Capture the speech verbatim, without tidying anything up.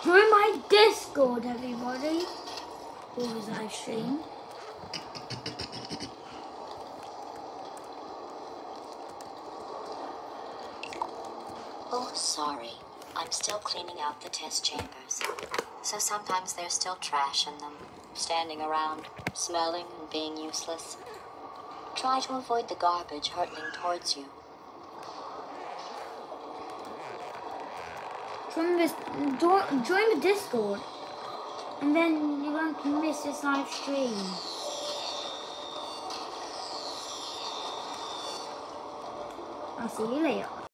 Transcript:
Join my Discord, everybody. Or his live stream. Oh, sorry. I'm still cleaning out the test chambers. So sometimes there's still trash in them, standing around, smelling and being useless. Try to avoid the garbage hurtling towards you. Join, this, join, join the Discord. And then you won't miss this live stream. I'll see you later.